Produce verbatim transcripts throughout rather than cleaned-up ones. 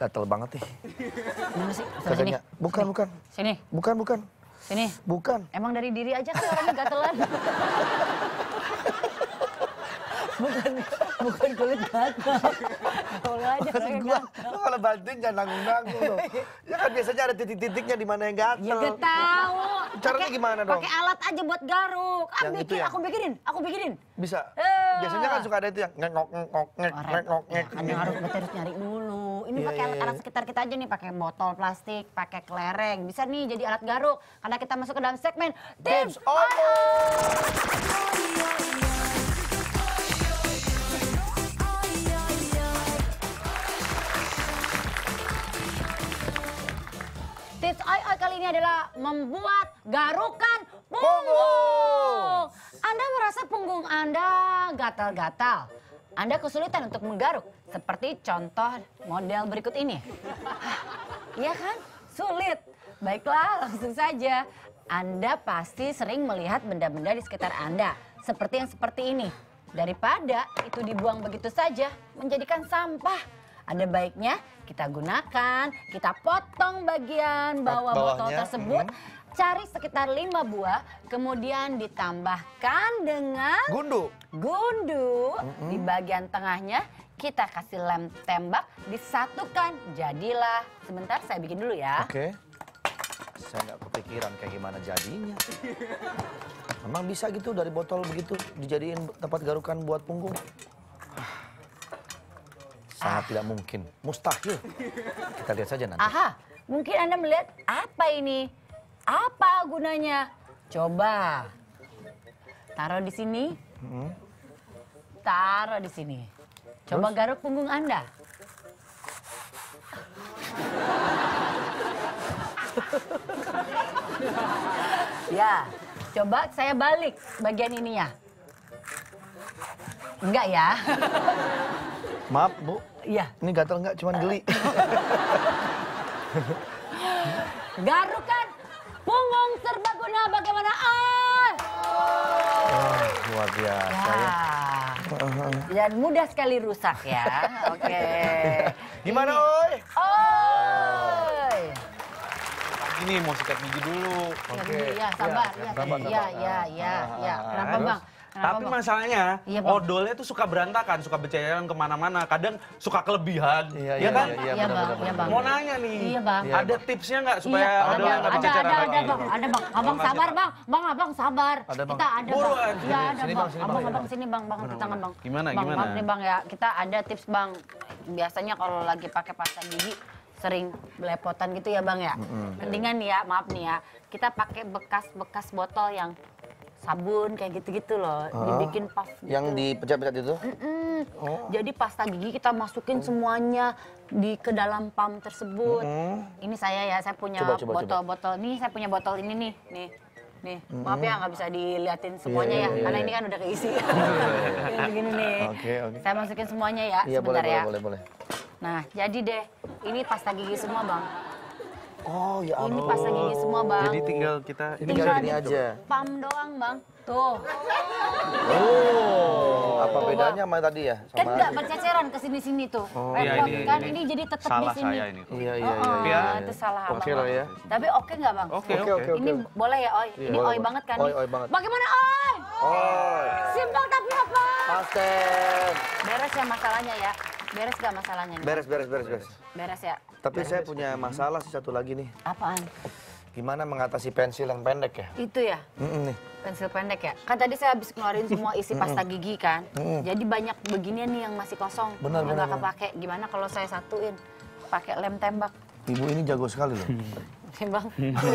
Gatel banget nih. Mana sih? Katanya, bukan, bukan. Sini. Bukan, bukan. Sini. Bukan. Emang dari diri aja kan orangnya gatelan. bukan, bukan kulit gatel. Kalau aja Maksud gua, lo kalau bantuin jangan nanggung-nanggung loh. Ya kan biasanya ada titik-titiknya di mana yang gatel. Ya gak tahu. Caranya gimana dong? Pakai alat aja buat garuk. Ah, Yang bikin, itu ya? aku bikinin, aku bikinin. Bisa. Eh. Biasanya kan suka ada itu yang ngengok ngengok ngek ngengok ngek. Kan yang harus betul harus nyari dulu. Ini Iya, pakai iya, alat-alat iya. sekitar kita aja nih, pakai botol plastik, pakai kelereng. Bisa nih jadi alat garuk. Karena kita masuk ke dalam segmen Tips Oyo. Tips Oi Oi kali ini adalah membuat garukan punggung. Anda merasa punggung Anda gatal-gatal? Anda kesulitan untuk menggaruk? Seperti contoh model berikut ini. Iya kan? Sulit. Baiklah, langsung saja. Anda pasti sering melihat benda-benda di sekitar Anda. Seperti yang seperti ini. Daripada itu dibuang begitu saja, menjadikan sampah. Ada baiknya kita gunakan, kita potong bagian bawah botol Bawahnya, tersebut, hmm. cari sekitar lima buah, kemudian ditambahkan dengan Gundu. gundu Mm-mm. di bagian tengahnya, kita kasih lem tembak, disatukan, jadilah. Sebentar saya bikin dulu ya. Oke. Saya nggak kepikiran kayak gimana jadinya. Emang bisa gitu dari botol begitu dijadiin tempat garukan buat punggung? Sangat tidak mungkin, mustahil. Kita lihat saja nanti. Aha, mungkin Anda melihat apa ini? Apa gunanya? Coba taruh di sini. Hmm. Taruh di sini. Coba Terus? garuk punggung Anda. Ya, coba saya balik bagian ininya. Enggak ya? Maaf Bu, Iya. ini gatel nggak? Cuman geli. Garukan punggung serbaguna bagaimana? Ah! Wah, luar biasa ya. Ya. Dan mudah sekali rusak ya. Oke. Gimana, Ini. Oi? Oi. Ini mau sikat gigi dulu. Ya, Oke. ya, sabar. Ya, Ya, sabar, tadi. ya, sabar. ya, ya, ya. Kenapa Terus? Bang? Kenapa, Tapi Bang? masalahnya Iya, Bang. odolnya tuh suka berantakan, suka berceceran kemana-mana. Kadang suka kelebihan, Iya, ya iya, kan? iya, Iya, benar, Bang. benar, Iya, benar. Bang. Mau nanya nih, Iya, Bang. Iya, ada Bang. tipsnya nggak supaya Iya, odolnya ada, nggak ada, berceceran ada, lagi? ada, Bang. Ada, Bang. Abang Makasih, sabar, Pak. Bang. Bang, Abang sabar. Ada, Bang. Kita ada, Buruan. Bang. Iya, ada, Sini, Bang. Bang, sini, Abang, Bang. abang, sini, Bang. Bang, di tangan, Bang. Gimana, Bang, gimana? maaf nih, Bang, ya. Kita ada tips, Bang. Biasanya kalau lagi pakai pasta gigi, sering belepotan gitu ya, Bang, ya. Mendingan nih ya, maaf nih ya. Kita pakai bekas-bekas botol yang sabun kayak gitu-gitu loh. Dibikin puff gitu. Yang dipecat-pecat itu? Mm-mm. Oh. Jadi pasta gigi kita masukin semuanya di ke dalam pump tersebut. Mm. Ini saya ya, saya punya Coba, coba, botol-botol. Nih saya punya botol ini nih, nih. Nih, maaf ya nggak bisa diliatin semuanya Iya, ya, iya, karena iya. ini kan udah keisi. Begini nih. Oke, oke. Saya masukin semuanya ya, Iya, boleh, sebentar boleh, ya. boleh, boleh. Nah, jadi deh, ini pasta gigi semua, Bang. Oh, ya Ini ampun. pasta gigi semua, Bang. Jadi tinggal kita ini Tinggal Tinggal gini di aja. pump doang, Bang. Tuh. Oh, apa Tuh, bedanya sama tadi ya? Kan Sama nggak berceceran ke sini-sini tuh. Oh. Iya, Repot ini- kan, ini ini jadi tetap di salah sini. saya ini. Iya, iya, Oh, iya. oh, iya, itu iya. salah Oke abang. lah ya. Tapi oke nggak, Bang? Oke, Oke, oke. oke, Ini oke. boleh ya, Oi? Iya, Ini boleh, Oi boleh. banget kan Oi, nih? oi banget. Bagaimana, Oi? Oh, Simpel tapi apa? pasten. Beres ya masalahnya ya? Beres gak masalahnya nih? Beres, beres, beres, beres. Beres ya? Tapi saya punya masalah sih satu lagi nih. Apaan? Gimana mengatasi pensil yang pendek ya? Itu ya? Mm-mm nih. Pensil pendek ya? Kan tadi saya habis ngeluarin semua isi pasta gigi kan? Mm-mm. Jadi banyak beginian nih yang masih kosong. Benar, yang benar, nggak kepake. Gimana kalau saya satuin? Pakai lem tembak. Ibu ini jago sekali loh. Nih, Bang.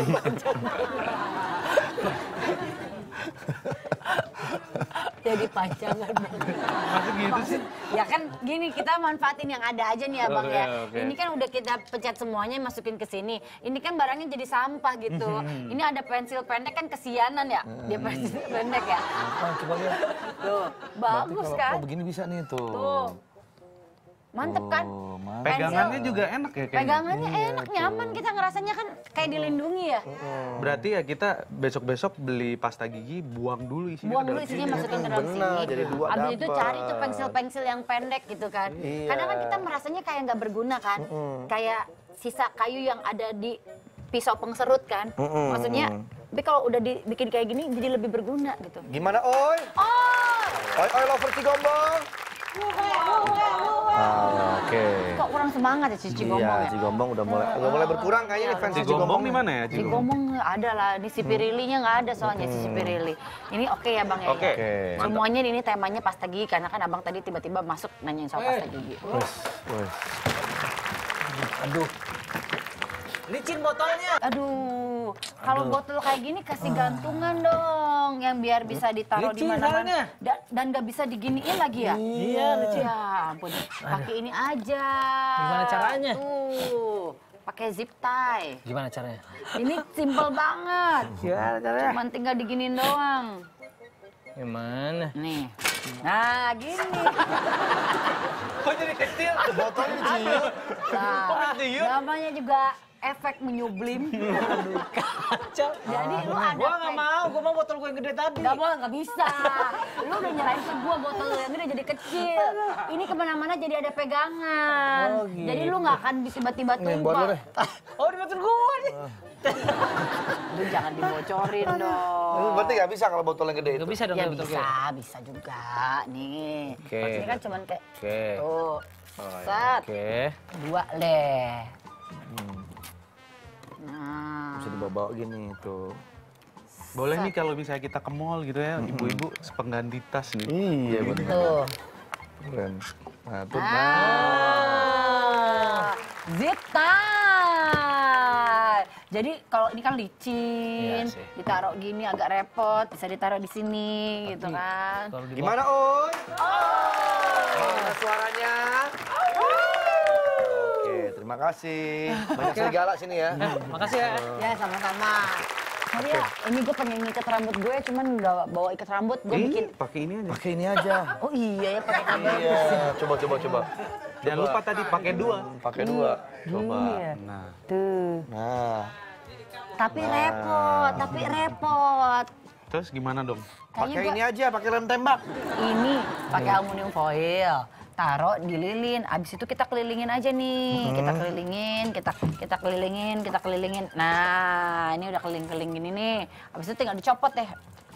Jadi panjangan, Bang. Masih gitu sih. Ya kan gini, kita manfaatin yang ada aja nih ya, Bang Oke, ya. oke. Ini kan udah kita pecat semuanya, masukin ke sini. Ini kan barangnya jadi sampah gitu. Ini ada pensil pendek kan kesianan ya. Dia pensil pendek ya. Ah, coba lihat. Tuh, Berarti bagus kalau- kan? Oh, begini bisa nih tuh. Tuh. Mantep kan? Oh, mantap. Pegangannya juga enak ya kayaknya. Pegangannya enak, nyaman, kita ngerasanya kan kayak dilindungi ya. Berarti ya kita besok-besok beli pasta gigi, buang dulu isinya Buang ke dulu dalam isinya sini. masukin ke dalam Benar, sini. jadi dua Abis itu dapat. cari tuh pensil-pensil yang pendek gitu kan. Iya. Kadang kan kita merasanya kayak nggak berguna kan. Kayak sisa kayu yang ada di pisau pengserut kan. Mm-mm. Maksudnya, tapi kalau udah dibikin kayak gini jadi lebih berguna gitu. Gimana, Oi? Oh! Oi, Oi, lover Cigombong. Ah, oke. Kok kurang semangat ya Cici Gombong Iya, ya? Cigombong udah mulai udah mulai berkurang kayaknya nih fans Si Gombong di mana ya? Si Gombong ada lah, di si Pirilinya nggak ada soalnya si Pirili. Ini oke ya Bang ya? Oke. Oke. Semuanya ini temanya pasta gigi karena kan Abang tadi tiba-tiba masuk nanyain soal pasta gigi. Wes, wes. Aduh. Licin botolnya. Aduh, kalau botol kayak gini kasih gantungan dong yang biar bisa ditaruh di Licin mana-mana. soalnya. Da- dan nggak bisa diginiin lagi ya? Iya, licin. Ya ampun, pakai ini aja. Gimana caranya? Tuh, pakai zip tie. Gimana caranya? Ini simple banget. Gimana caranya? Cuman tinggal diginiin doang. Gimana? Nih. Nah, gini. Kok jadi kecil? Botolnya dicium. Nah, dicium? namanya juga efek menyublim. Kacau. Jadi lu ada Gua nggak kayak- mau, gua mau botol gua yang gede tadi. Gak boleh, gak bisa. Lu udah nyerahin ke gua botol lu yang gede jadi kecil. Ini kemana-mana jadi ada pegangan. Oh, gitu. Jadi lu gak akan bisa tiba-tiba Nih, buat lu tumpah. deh. Oh, di botol gua nih. Lu jangan dibocorin dong. Itu berarti nggak bisa kalau botol yang gede itu. Gak bisa dong Ya kayak botol bisa, gua. bisa juga. Nih. Oke. Ini kan cuman kayak Oke. tuh. Set. Oke. Dua deh. Nah. Bisa dibawa-bawa gini tuh. Boleh nih kalau misalnya kita ke mall gitu ya, ibu-ibu sepengganti tas nih. Iya benar. Tuh. Keren. Nah, tuh. Nah. Ah, zip tie. Jadi kalau ini kan licin, Iya sih. ditaruh gini agak repot, bisa ditaruh di sini gitu kan. Kalau di Gimana, Oi? Gimana suaranya? Oke, terima kasih. Banyak serigala sini ya. Makasih ya. Ya sama-sama. Tapi ya, ini gue pengen ngikat rambut gue, cuman nggak bawa ikat rambut, gue Ini bikin. pakai ini aja. Pakai ini aja. Oh iya ya pakai kabel. Iya, coba coba coba. Jangan lupa tadi pakai dua. Pakai dua. Coba. Iya. Nah, Tuh. Nah, Tapi repot, tapi repot. terus gimana dong? pakai Kayaknya ini gua- aja, pakai lem tembak. Ini pakai aluminium foil, taruh di lilin. Abis itu kita kelilingin aja nih, kita kelilingin, kita kita kelilingin, kita kelilingin. Nah, ini udah keliling-keliling gini nih. Abis itu tinggal dicopot deh.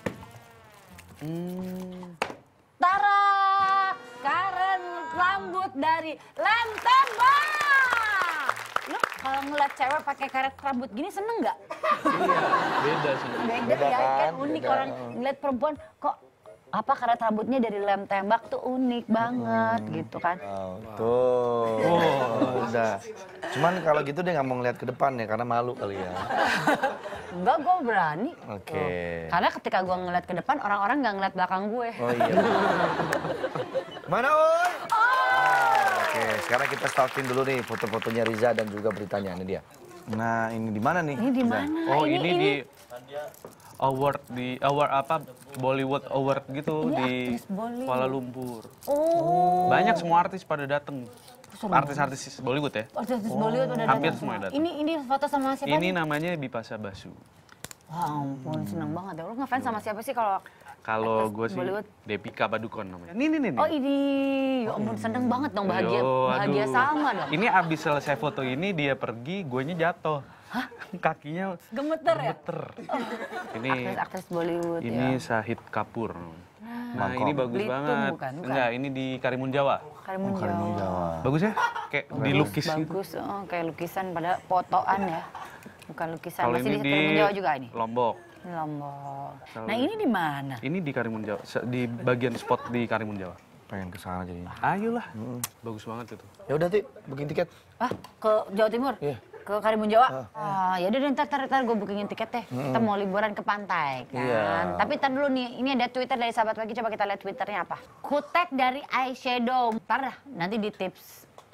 Tara, karen rambut dari lem tembak. Lu kalau ngeliat cewek pakai karet rambut gini seneng nggak? Beda sih. Beda, Beda ya kan, kan? unik Beda. orang ngeliat perempuan kok apa karet rambutnya dari lem tembak tuh unik banget gitu kan. Oh, tuh. Oh, udah. Cuman kalau gitu dia nggak mau ngeliat ke depan ya, karena malu kali ya. Enggak, gue berani. Oke. Karena ketika gue ngeliat ke depan, orang-orang nggak ngeliat belakang gue. Oh iya. Mana, Oi? Ah, Oke, sekarang kita stalking dulu nih foto-fotonya Riza dan juga beritanya. Ini dia. Nah, ini di mana nih? Ini di Riza? mana? Oh, ini, di award di award apa Bollywood Award gitu Ini di aktris Bollywood. Kuala Lumpur. Oh, Banyak semua artis pada datang. Artis-artis Bollywood ya. artis Bollywood udah Hampir datang semua semua. datang. Ini ini foto sama siapa? Ini nih? namanya Bipasa Basu. Wah, ampun, seneng banget ya. Lu ngefans sama siapa sih kalau Kalau Artis gue sih Bollywood? Depika Padukone namanya. Ini nih nih. Oh ini, ya ampun seneng banget dong, bahagia, Yo, bahagia aduh. sama dong. Ini abis selesai foto ini dia pergi, guenya jatuh. Kakinya Gemeter ya? gemeter. Ini Aktris-aktris Bollywood ini ya. Sahid Kapur. Nah, Bangkok. ini bagus Belitung banget. bukan, bukan. Enggak, ini di Karimun Jawa. Karimun Karimun Jawa. Jawa. Bagus ya? Kayak dilukis gitu. Bagus, oh, kayak lukisan pada fotoan ya. Bukan lukisan, Kalau masih ini di di Karimun Jawa juga ini? Lombok. Ini Lombok. Kalau- Nah ini di mana? Ini di Karimun Jawa, se- di bagian spot di Karimun Jawa. Pengen ke sana jadinya. Ayolah. Bagus banget itu. Ya udah, Ti, booking tiket. Ah, ke Jawa Timur? Iya. Ke Karimun Jawa? Ah, ya udah deh, ntar, ntar, ntar gue bookingin tiket deh. Kita mau liburan ke pantai kan. Iya. Tapi ntar dulu nih, ini ada Twitter dari sahabat pagi, coba kita lihat Twitternya apa. Kutek dari eyeshadow. Ntar dah, nanti di tips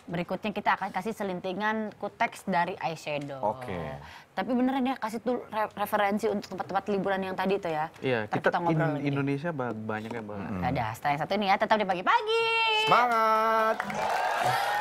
berikutnya kita akan kasih selintingan kuteks dari eyeshadow. Oke. Tapi beneran ya kasih tuh re- referensi untuk tempat-tempat liburan yang tadi tuh ya. Iya, Ntar kita, ngobrol in- lagi deh. Indonesia ba- banyak ya, Bang. Ada, setelah yang satu ini ya tetap di pagi-pagi. Semangat!